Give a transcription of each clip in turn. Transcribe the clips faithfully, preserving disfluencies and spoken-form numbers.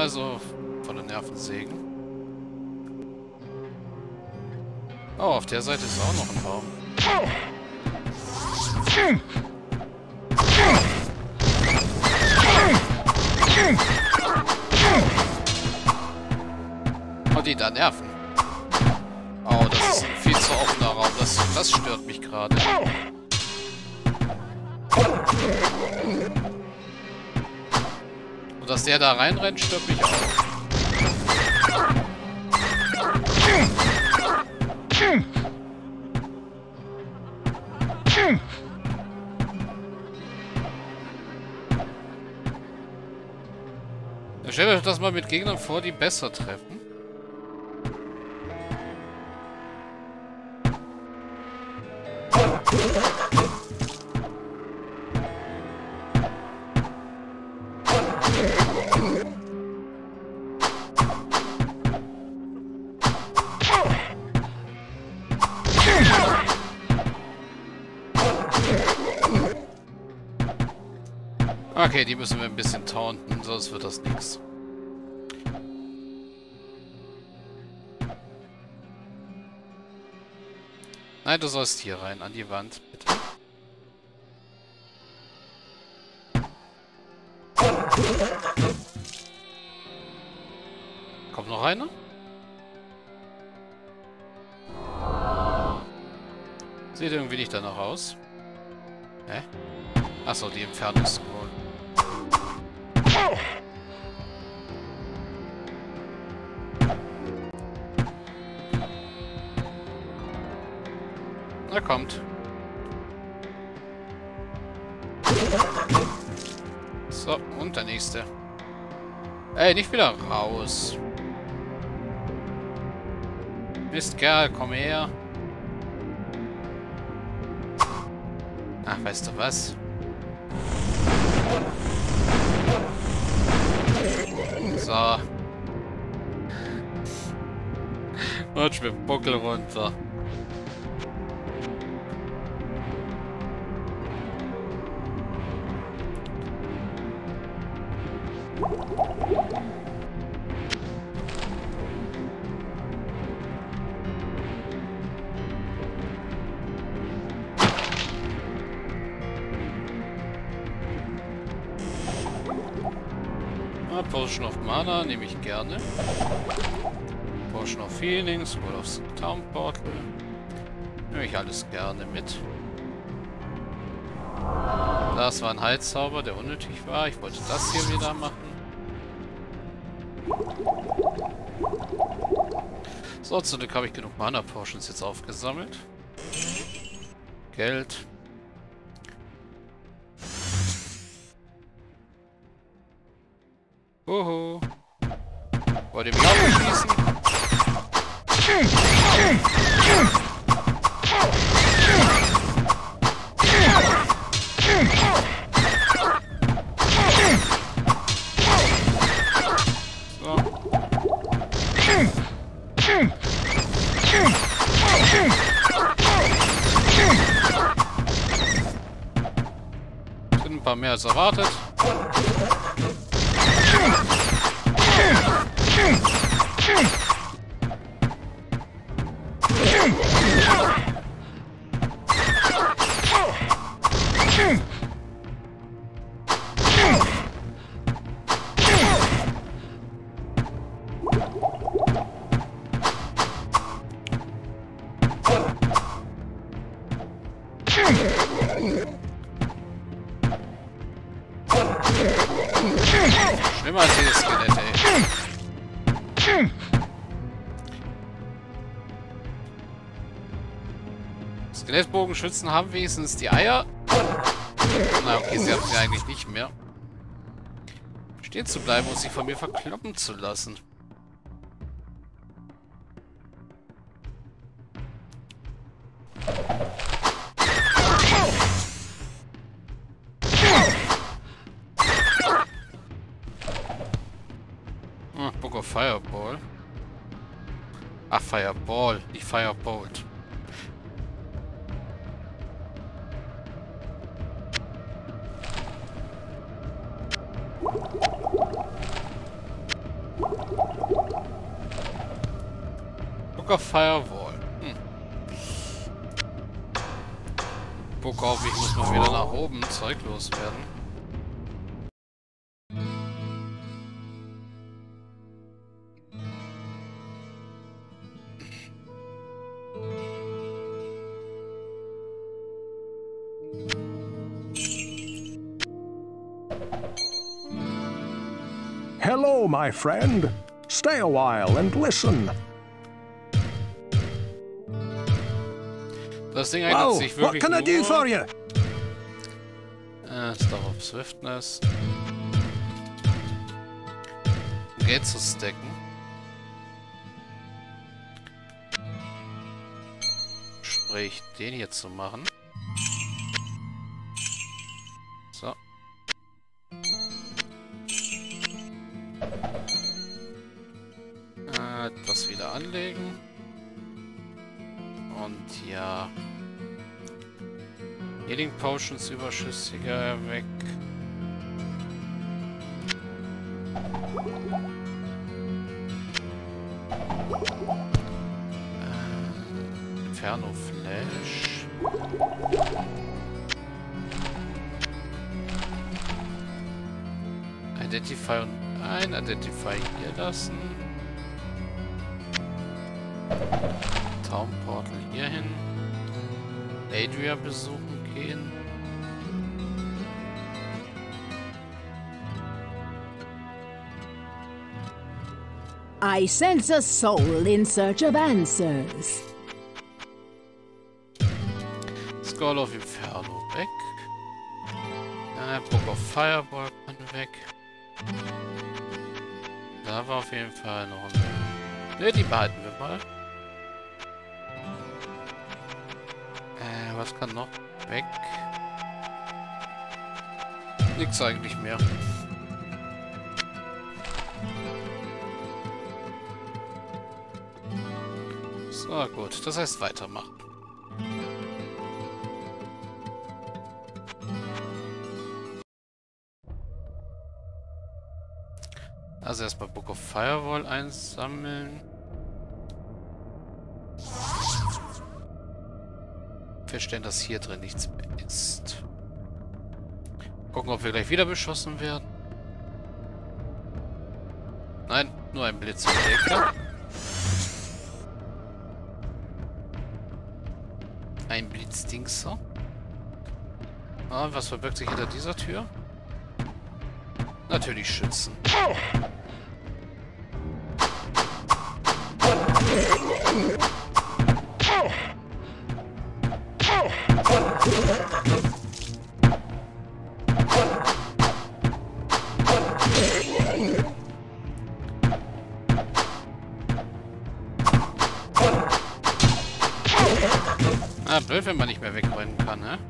Also von den Nervensägen. Oh, auf der Seite ist auch noch ein Baum. Oh, die da nerven. Oh, das ist ein viel zu offener Raum. Das, das stört mich gerade. Und dass der da reinrennt, stört mich auch. Stellt euch das mal mit Gegnern vor, die besser treffen. Okay, die müssen wir ein bisschen taunten, sonst wird das nichts. Nein, du sollst hier rein, an die Wand, bitte. Kommt noch einer? Sieht irgendwie nicht danach aus. Hä? Achso, die Entfernungsscroll. Na, kommt. So, und der nächste. Ey, nicht wieder raus. Mist, Kerl, komm her. Ach, weißt du was? So. Rutsch mit dem Buckel runter. Ah, Potion of Mana nehme ich gerne. Potion of Feelings, Wall of Town Portal. Nehme ich alles gerne mit. Das war ein Heilzauber, der unnötig war. Ich wollte das hier wieder machen. So, zum Glück habe ich genug Mana Potions jetzt aufgesammelt. Geld. Hoho. Wollt ihr mich abschießen? So. Sind ein paar mehr als erwartet. Schlimmer als jedes Skelett, ey. Skelettbogenschützen haben wenigstens die Eier. Na okay, sie haben sie eigentlich nicht mehr. Stehen zu bleiben und sich von mir verkloppen zu lassen. Ah, Book of Fireball. Ach, Fireball, nicht Firebolt. Book of Firewall. Hm. Book of, ich muss mal wieder nach oben Zeug loswerden. Hello, my friend. Stay a while and listen. Das Ding eignet sich wirklich what can I do for you? Äh, Stuff of Swiftness. Um Geld zu stacken. Sprich, den hier zu machen. So. Äh, das wieder anlegen. Und ja. Healing Potions überschüssiger weg. Äh, Inferno Flash. Identify und ein Identify hier lassen. Town Portal hier hin. Adria besuchen gehen. I sense a soul in search of answers. Skull of Inferno weg. Äh, Book of Fireball kann weg. Da war auf jeden Fall noch ein... Ne, die behalten wir mal. Äh, was kann noch weg? Nix eigentlich mehr. So, gut. Das heißt weitermachen. Also erstmal Book of Firewall einsammeln. Feststellen, dass hier drin nichts mehr ist. Gucken, ob wir gleich wieder beschossen werden. Nein, nur ein Blitzentdecker. Ein Blitzdingser. Ah, was verbirgt sich hinter dieser Tür? Natürlich Schützen. Ah, blöd, wenn man nicht mehr wegrennen kann, ne?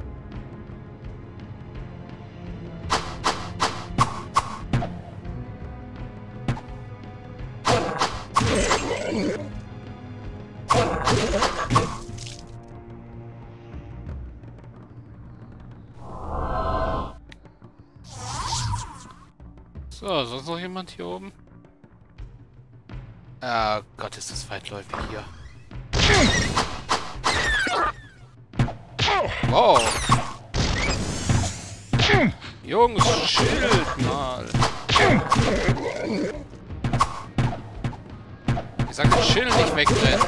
So, sonst noch jemand hier oben? Ah Gott, ist das weitläufig hier. Wow. Jungs, chillt mal. Ich sagte, chill, nicht wegrennen.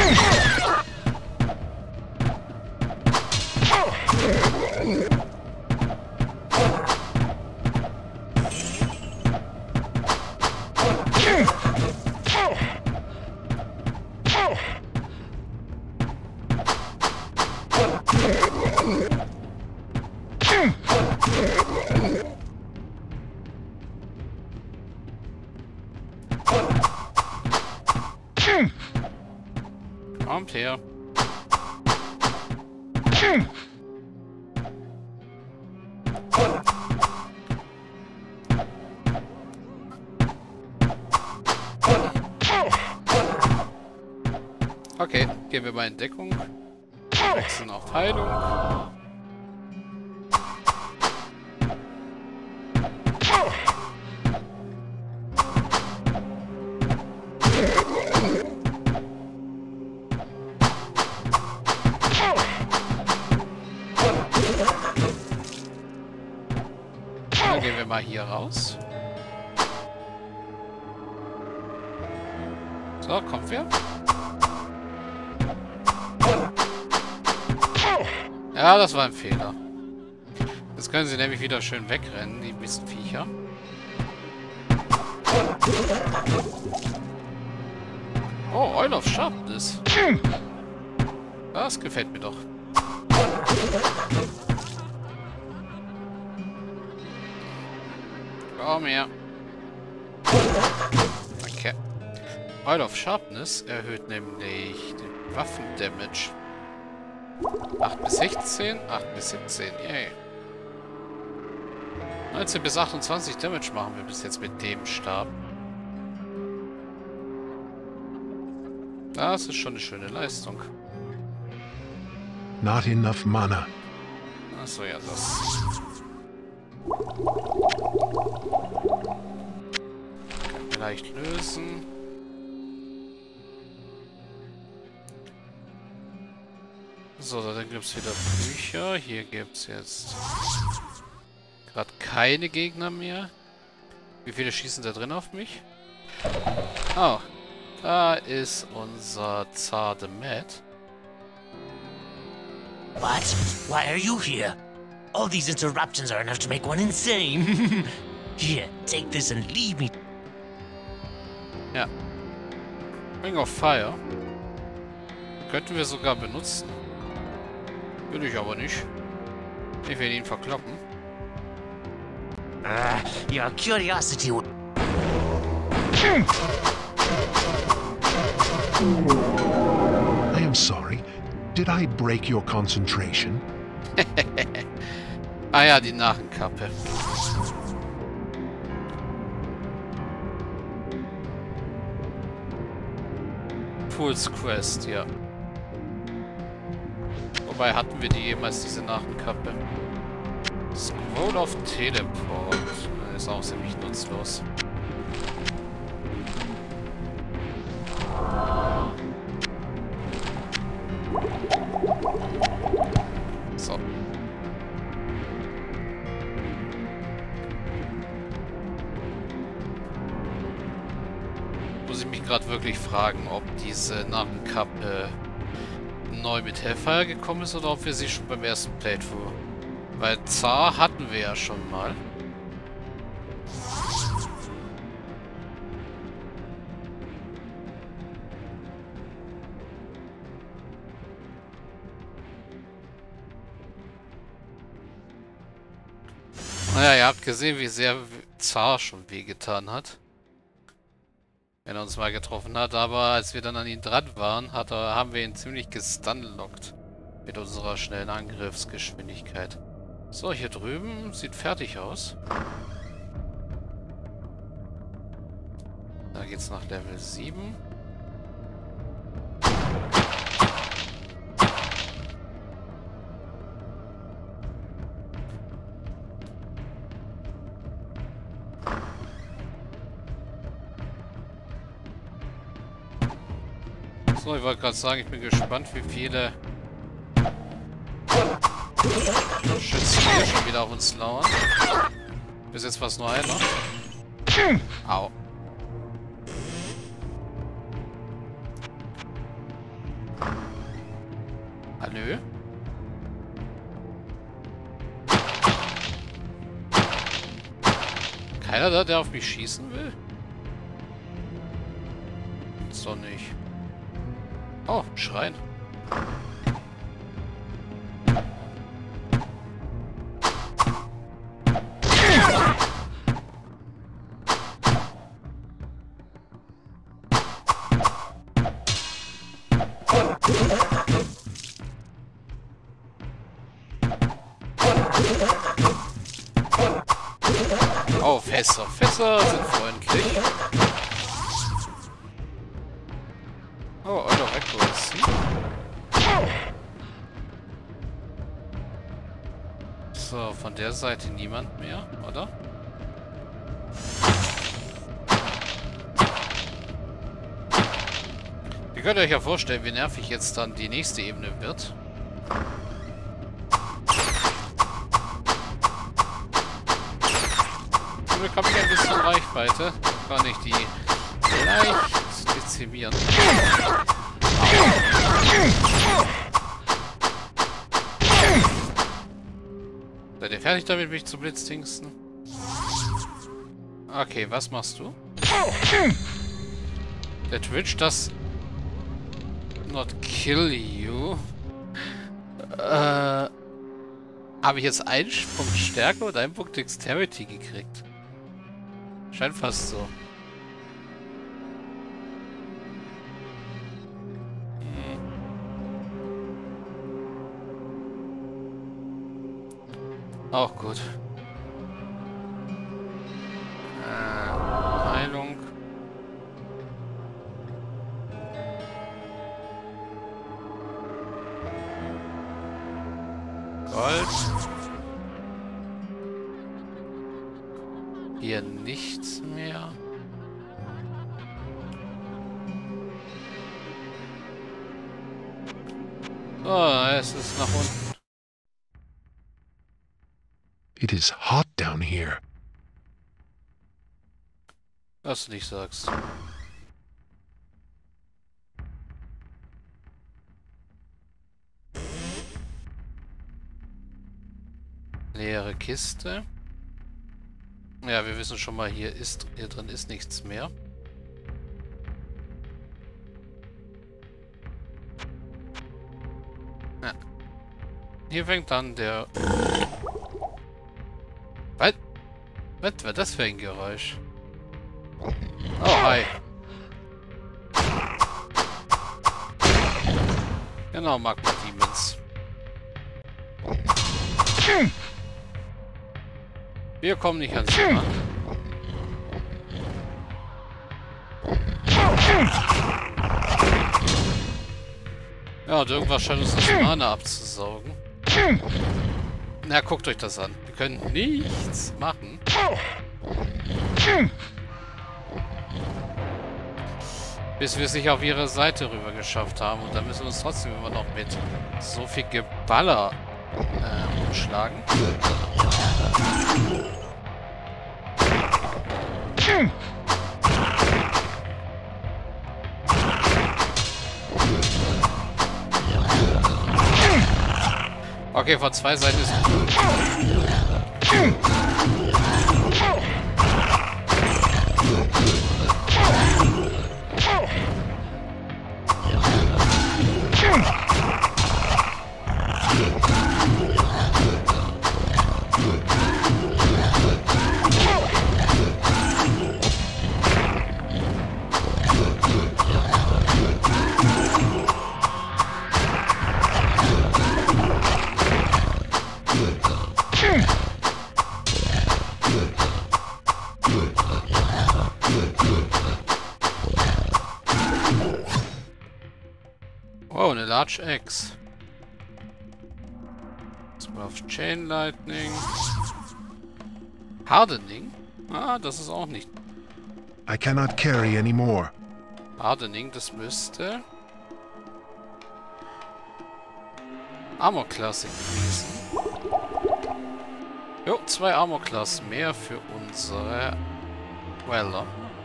Kommt her. Okay, gehen wir mal in Deckung. Wechseln auf Heilung. wir mal hier raus. So, kommt wir. Ja, das war ein Fehler. Jetzt können sie nämlich wieder schön wegrennen, die Mistviecher. Oh, Oil of Sharpness. Das gefällt mir doch. Komm her. Okay. Oil of Sharpness erhöht nämlich den Waffendamage. acht bis sechzehn, acht bis siebzehn, yay. neunzehn bis achtundzwanzig Damage machen wir bis jetzt mit dem Stab. Das ist schon eine schöne Leistung. Not enough mana. Achso, ja, das. Kann wir leicht lösen. So, dann gibt es wieder Bücher. Hier gibt es jetzt gerade keine Gegner mehr. Wie viele schießen da drin auf mich? Oh, da ist unser Zar the Mad. What? Why are you here? All these interruptions are enough to make one insane. Here, take this and leave me. Ja. Ring of Fire. Könnten wir sogar benutzen. Will ich aber nicht. Ich will ihn verkloppen. Uh, your curiosity. I am sorry. Did I break your concentration? Ah ja, die Narrenkappe. Fool's Quest, ja. Wobei hatten wir die jemals, diese Narrenkappe? Scroll of Teleport. Ist auch ziemlich nutzlos. So. Muss ich mich gerade wirklich fragen, ob diese Narrenkappe neu mit Hellfire gekommen ist oder ob wir sie schon beim ersten Playthrough. Weil Zar hatten wir ja schon mal. Naja, ihr habt gesehen, wie sehr Zar schon wehgetan hat. Wenn er uns mal getroffen hat, aber als wir dann an ihn dran waren, hat er, haben wir ihn ziemlich gestunlockt. Mit unserer schnellen Angriffsgeschwindigkeit. So, hier drüben sieht fertig aus. Da geht's nach Level sieben. So, ich wollte gerade sagen, ich bin gespannt, wie viele Schützen hier schon wieder auf uns lauern. Bis jetzt war es nur einer. Au. Hallo? Keiner da, der auf mich schießen will? Ist doch nicht. Oh, Schrein. Oh, Fässer. Fässer sind freundlich. Oh, Euro Accuracy. So, von der Seite niemand mehr, oder? Ihr könnt euch ja vorstellen, wie nervig jetzt dann die nächste Ebene wird. Dann bekomme ich ein bisschen Reichweite. Kann ich die leicht dezimieren. Seid ihr fertig damit, mich zu blitzdingsten? Okay, was machst du? Der Twitch, das not kill you. Äh, habe ich jetzt einen Punkt Stärke und einen Punkt Dexterity gekriegt? Scheint fast so. Hm. Auch gut. Äh, Heilung. Gold. Hier nichts mehr. Oh, es ist nach unten. It is hot down here. Was du nicht sagst. Leere Kiste. Ja, wir wissen schon mal, hier ist, hier drin ist nichts mehr. Ja. Hier fängt dann der... Was? Was war das für ein Geräusch? Oh, hi. Genau, Magma Demons. Wir kommen nicht ans Thema. Ja, und irgendwas scheint uns das Mana abzusaugen. Na, guckt euch das an. Wir können nichts machen. Bis wir es sich auf ihre Seite rüber geschafft haben. Und dann müssen wir uns trotzdem immer noch mit so viel Geballer äh, umschlagen. Okay, von zwei Seiten ist... Oh, eine Large Axe. Auf Chain Lightning. Hardening? Ah, das ist auch nicht. I cannot carry anymore. Hardening, das müsste Armor Classic gewesen. Jo, zwei Armor Class mehr für unsere Weller.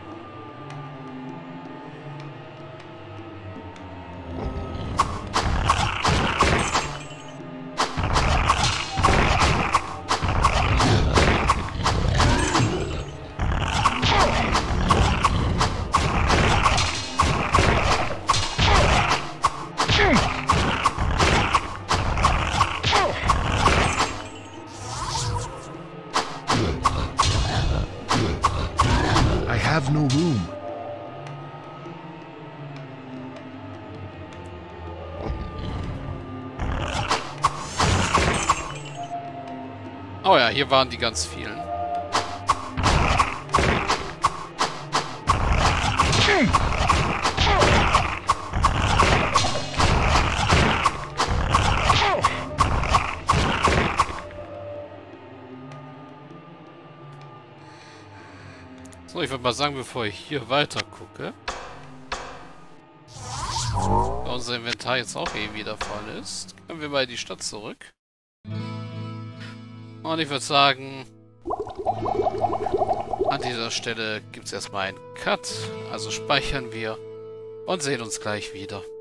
I have no room. Oh ja, hier waren die ganz vielen. So, ich würde mal sagen, bevor ich hier weiter gucke, da unser Inventar jetzt auch eh wieder voll ist, können wir mal in die Stadt zurück. Und ich würde sagen, An dieser Stelle gibt es erstmal einen Cut. Also speichern wir und sehen uns gleich wieder.